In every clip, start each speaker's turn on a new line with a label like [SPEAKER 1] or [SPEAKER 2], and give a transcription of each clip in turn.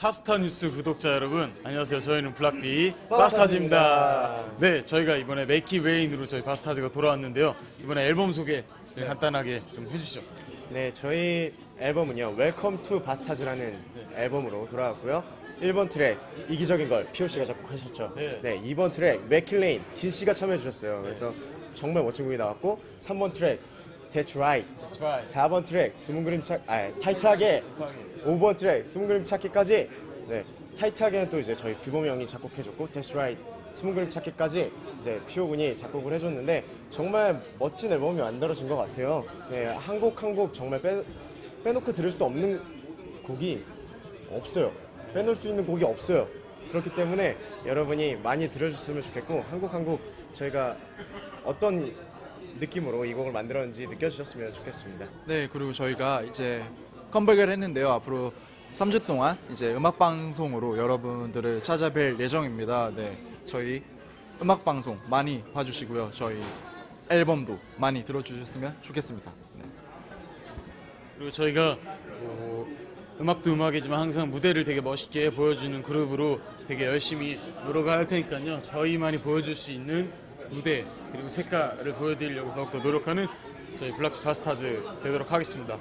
[SPEAKER 1] 탑스타 뉴스 구독자 여러분, 안녕하세요. 저희는 블락비 바스타즈입니다. 네, 저희가 이번에 메이키 레인으로 저희 바스타즈가 돌아왔는데요. 이번에 앨범 소개 간단하게 좀 해주시죠.
[SPEAKER 2] 네, 저희 앨범은요, 웰컴 투 바스타즈라는 앨범으로 돌아왔고요. 1번 트랙 이기적인 걸 POC가 작곡하셨죠. 네, 2번 트랙 맥킬레인 딘씨가 참여해 주셨어요. 그래서 정말 멋진 곡이 나왔고, 3번 트랙 That's Right, 4번 트랙 숨은 그림 타이트하게, 5번 트랙 숨은 그림 찾기까지. 네, 타이트하게는 또 이제 저희 비범이 형이 작곡해줬고, That's Right, 숨은 그림 찾기까지 이제 피오 군이 작곡을 해줬는데 정말 멋진 앨범이 만들어진 것 같아요. 네, 한 곡 한 곡 정말 빼놓고 들을 수 없는 곡이 없어요. 빼놓을 수 있는 곡이 없어요. 그렇기 때문에 여러분이 많이 들어주셨으면 좋겠고, 한 곡 한 곡 저희가 어떤 느낌으로 이 곡을 만들었는지 느껴주셨으면 좋겠습니다.
[SPEAKER 3] 네, 그리고 저희가 이제 컴백을 했는데요. 앞으로 3주 동안 이제 음악 방송으로 여러분들을 찾아뵐 예정입니다. 네, 저희 음악 방송 많이 봐주시고요. 저희 앨범도 많이 들어주셨으면 좋겠습니다. 네.
[SPEAKER 1] 그리고 저희가 음악도 음악이지만 항상 무대를 되게 멋있게 보여주는 그룹으로 되게 열심히 노력할 테니까요. 저희만이 보여줄 수 있는 무대 그리고 색깔을 보여드리려고 더욱더 노력하는 저희 블락비 바스타즈 되도록 하겠습니다.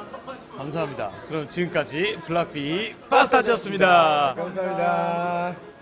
[SPEAKER 1] 감사합니다. 그럼 지금까지 블락비 바스타즈였습니다.
[SPEAKER 2] 감사합니다.